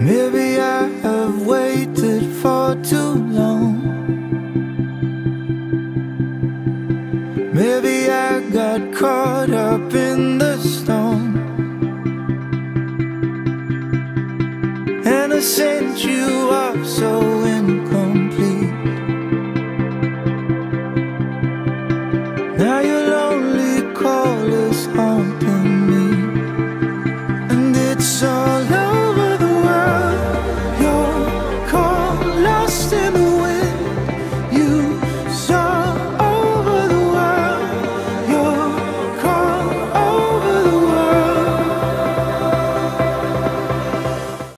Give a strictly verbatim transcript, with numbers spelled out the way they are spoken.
Maybe I have waited for too long. Maybe I got caught up in the storm, and I sent you off so in